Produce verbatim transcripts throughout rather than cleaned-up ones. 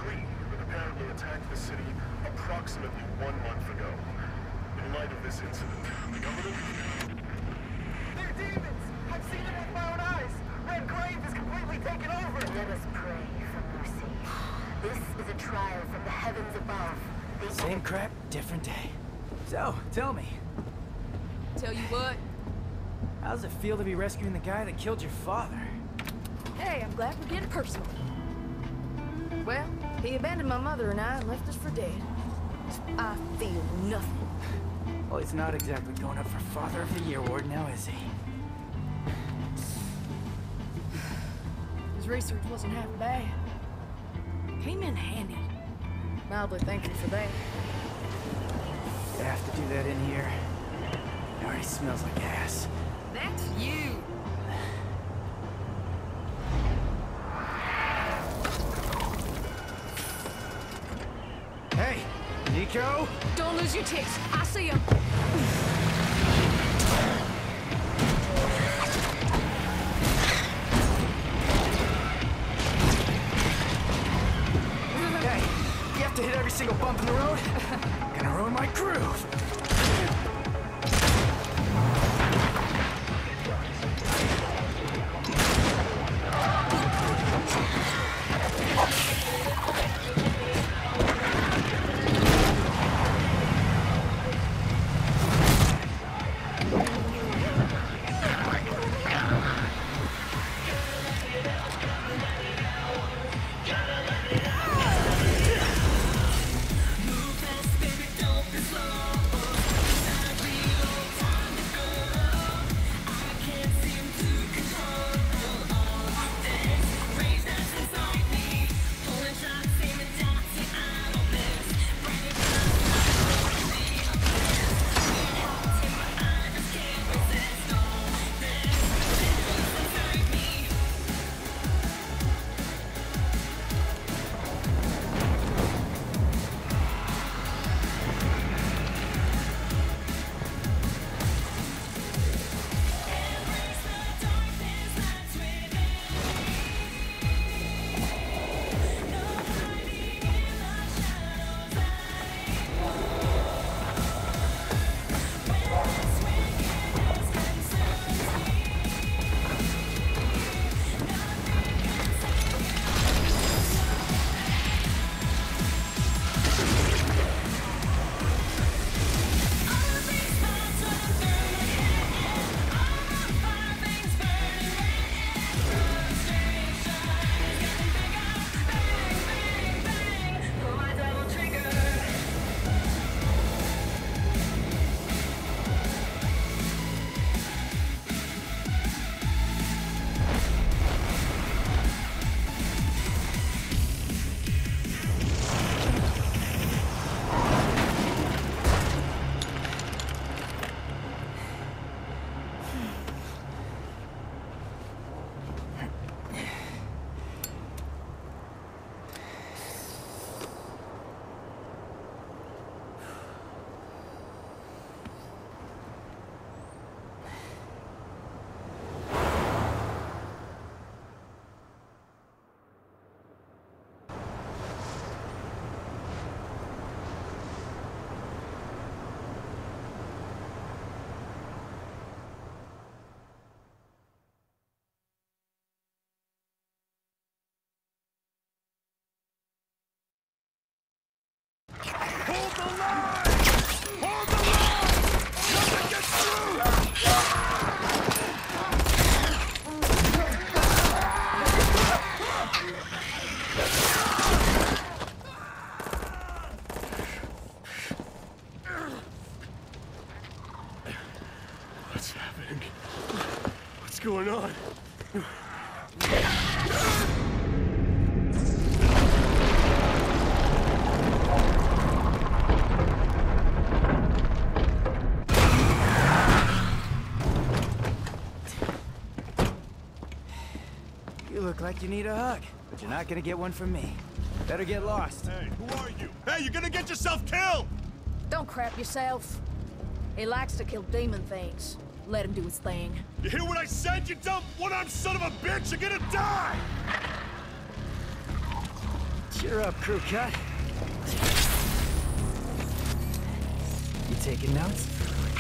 Kree that apparently attacked the city approximately one month ago. In light of this incident, the government... They're demons! I've seen it with my own eyes! Red Grave is completely taken over! Let us pray for mercy. This is a trial from the heavens above. The Same crap, different day. So, tell me, Tell you what. how does it feel to be rescuing the guy that killed your father? Hey, I'm glad we're getting personal. Well, he abandoned my mother and I and left us for dead. I feel nothing. Well, he's not exactly going up for Father of the Year award now, is he? His research wasn't half bad. Came in handy. Mildly thankful for that. You have to do that in here. It already smells like ass. That's you! Hey, Nico! Don't lose your tits. I see him. Hey, you have to hit every single bump in the road? Gonna ruin my groove. Hold the line! Hold the line! Nothing gets through! What's happening? What's going on? You look like you need a hug, but you're not gonna get one from me. Better get lost. Hey, who are you? Hey, you're gonna get yourself killed! Don't crap yourself. He likes to kill demon things. Let him do his thing. You hear what I said, you dumb one-armed son of a bitch? You're gonna die! Cheer up, crew cut. You taking notes?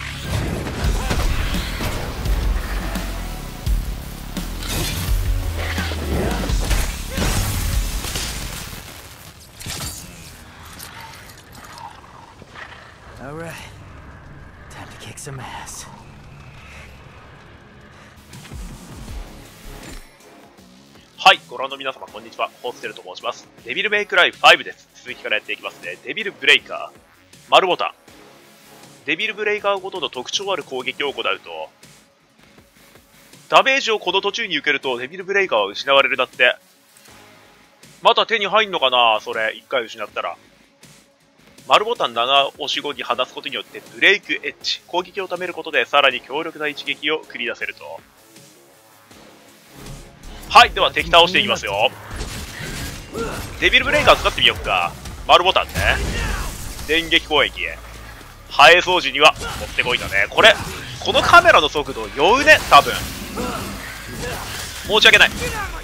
All right. Time to kick some ass. はい、ご覧の皆様こんにちは、ホーステルと申します。デビルメイクライファイブです。続きからやっていきますね。デビルブレイカー。丸ボタン。デビルブレイカーごとの特徴ある攻撃を行うと、ダメージをこの途中に受けるとデビルブレイカーは失われるだって。また手に入んのかなそれ、一回失ったら。丸ボタンなな押しごに離すことによってブレイクエッジ。攻撃を貯めることでさらに強力な一撃を繰り出せると。はい、では敵倒していきますよ。デビルブレイカー使ってみよっか。丸ボタンね。電撃攻撃へ。ハエ掃除にはもってこいだね。これ、このカメラの速度酔うね、多分。申し訳ない。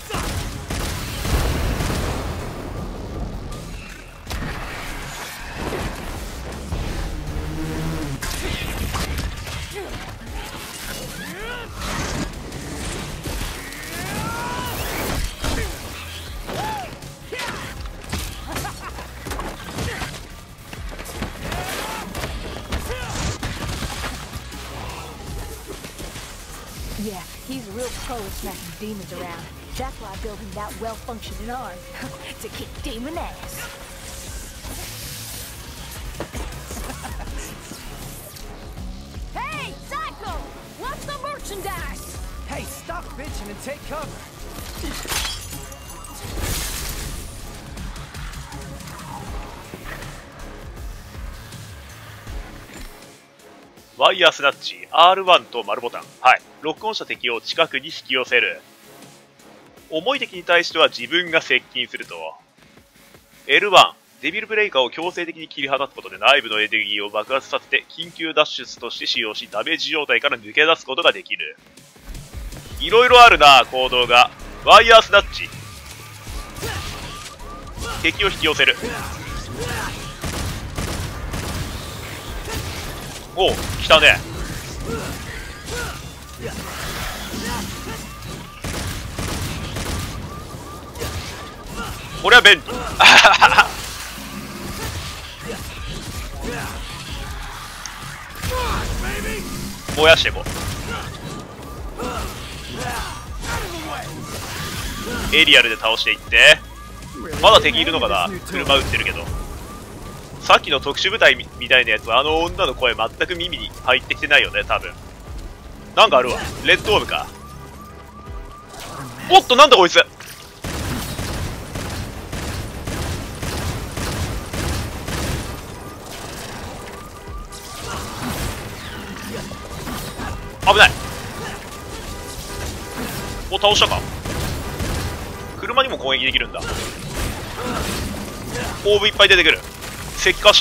Yeah, he's a real pro at smacking demons around. That's why I built him that well-functioning arm. To kick demon ass. Hey, Psycho! What's the merchandise? Hey, stop bitching and take cover. ワイヤースナッチ、アールワン と丸ボタン。はい。ロックオンした敵を近くに引き寄せる。重い敵に対しては自分が接近すると。エルワン、デビルブレイカーを強制的に切り離すことで内部のエネルギーを爆発させて緊急脱出として使用しダメージ状態から抜け出すことができる。いろいろあるな、行動が。ワイヤースナッチ。敵を引き寄せる。おう、来たね。これは便利。燃やしていこう。エリアルで倒していって。まだ敵いるのかな。車撃ってるけど。さっきの特殊部隊 み, みたいなやつはあの女の声全く耳に入ってきてないよね、多分。なんかあるわ。レッドオーブか。おっと、なんだこいつ。危ない。お、倒したか。車にも攻撃できるんだ。オーブいっぱい出てくる。石化した。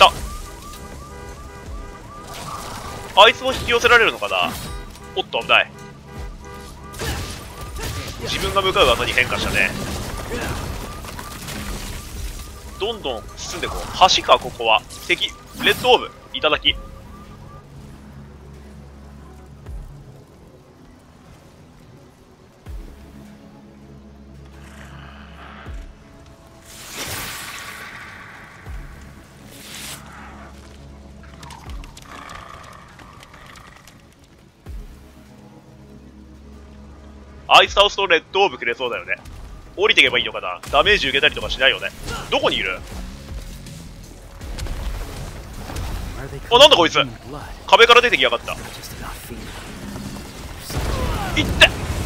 あいつも引き寄せられるのかな。おっと、危ない。自分が向かう技に変化したね。どんどん進んでこう。橋か、ここは。敵、レッドオーブ、いただき。あいつ倒すとレッドオーブくれそうだよね。降りていけばいいのかな。ダメージ受けたりとかしないよね。どこにいる。あ、なんだこいつ。壁から出てきやがった。いって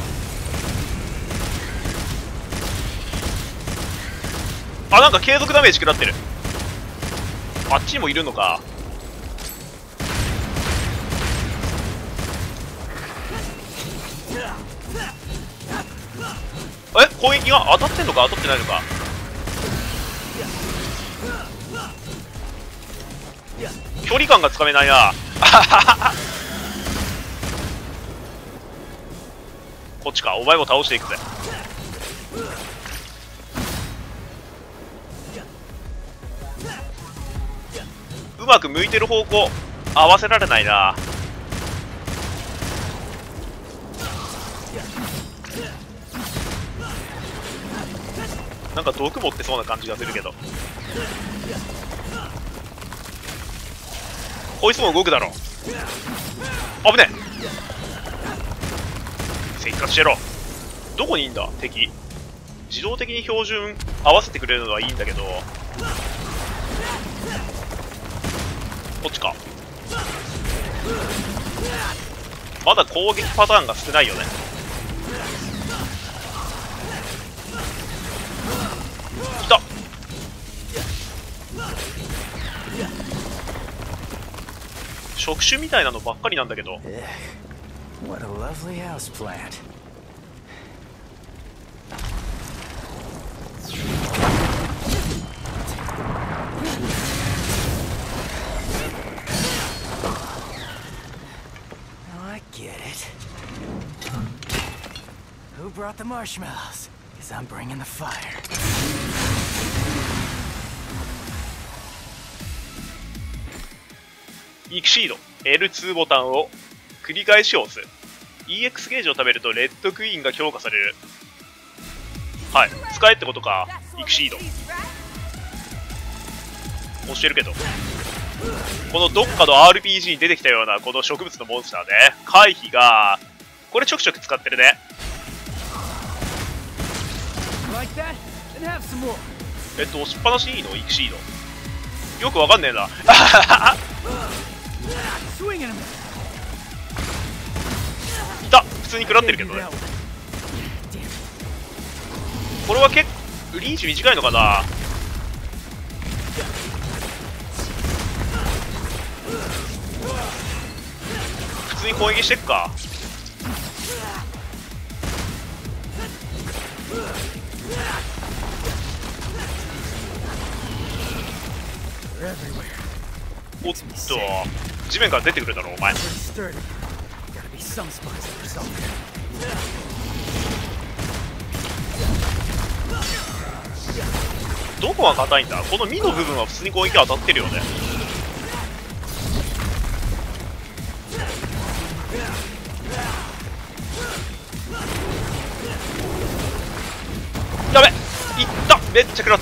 あ、なんか継続ダメージ食らってる。あっちにもいるのか。え、攻撃が当たってんのか当たってないのか。距離感がつかめないな。こっちか。お前も倒していくぜ。 うまく向いてる方向合わせられないな。なんか毒持ってそうな感じがするけど。こいつも動くだろ。危ねえ。せっかくしてろ。どこにいんだ敵。自動的に標準合わせてくれるのはいいんだけど、こっちか。まだ攻撃パターンが少ないよね。いた。触手みたいなのばっかりなんだけど。 What a lovely house plant. I get it. Who brought the marshmallows? Because I'm bringing the fire. イクシード エルツー ボタンを繰り返し押す。 イーエックス ゲージを食べるとレッドクイーンが強化される。はい、使えってことか。イクシード押してるけど、このどっかの アールピージー に出てきたようなこの植物のモンスターね、回避がこれちょくちょく使ってるね。えっと押しっぱなしいいの？イクシードよくわかんねえな。いた、普通に食らってるけどね。これは結構リーチ短いのかな。普通に攻撃してっか。おっと、地面から出てくるだろお前。どこが硬いんだ。この実の部分は普通に攻撃当たってるよね。やべ、いった、めっちゃ食らった。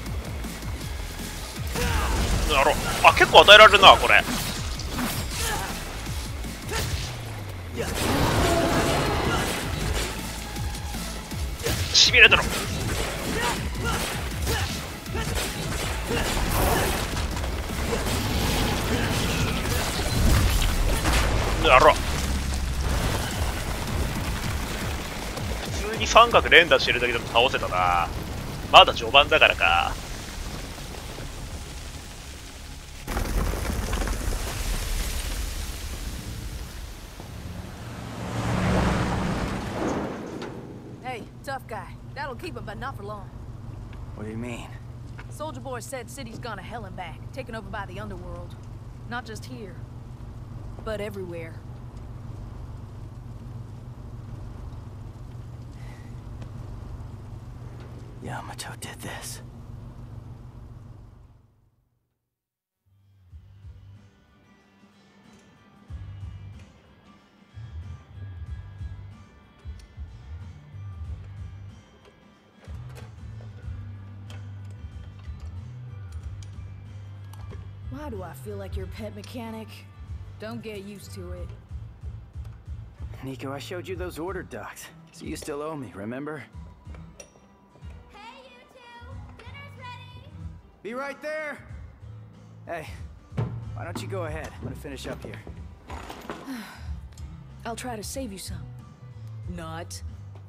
なろう。あ、結構与えられるなこれ。しびれたろ。なろう。普通に三角連打してるだけでも倒せたな。まだ序盤だからか。 Tough guy. That'll keep him, but not for long. What do you mean? Soldier Boy said city's gone to hell and back, taken over by the underworld. Not just here, but everywhere. Yamato did this. Why do I feel like your pet mechanic? Don't get used to it. Nico, I showed you those order docs, so you still owe me, remember? Hey, you two! Dinner's ready! Be right there! Hey, why don't you go ahead? I'm gonna finish up here. I'll try to save you some. Not.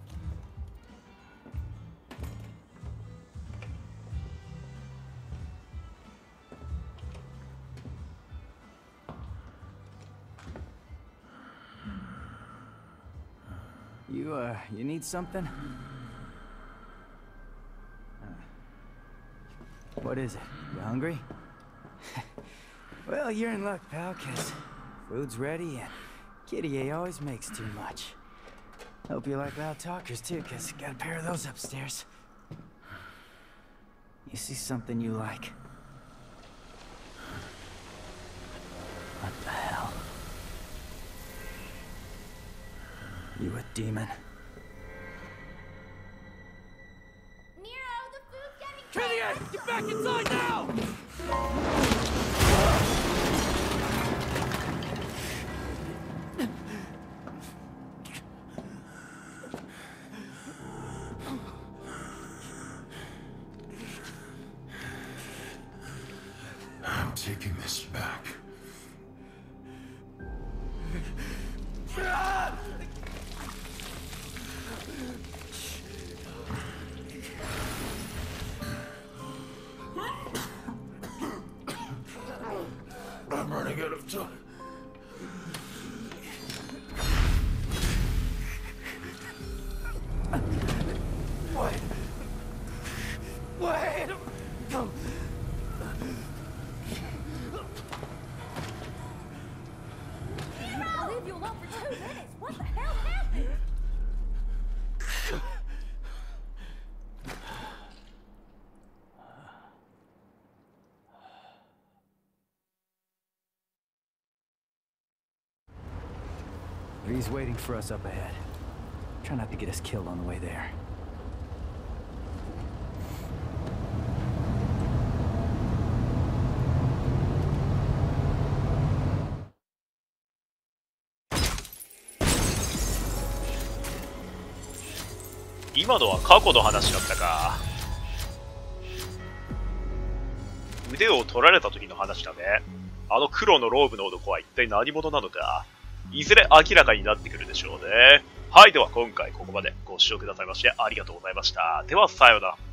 You, uh, you need something? Uh, what is it? You hungry? Well, you're in luck, pal, 'cause food's ready and Kitty A always makes too much. Hope you like loud talkers, too, 'cause got a pair of those upstairs. You see something you like? What the hell? You a demon? Nero, the food's getting Killian, get back inside now! I'm taking this back. I'm running out of time. Wait. Wait. I'll leave you alone for two minutes. What the hell happened? He's waiting for us up ahead. Try not to get us killed on the way there. 今のは過去の話だったか。腕を取られた時の話だね。あの黒のローブの男は一体何者なのか。いずれ明らかになってくるでしょうね。はい、では今回ここまでご視聴くださいましてありがとうございました。ではさようなら。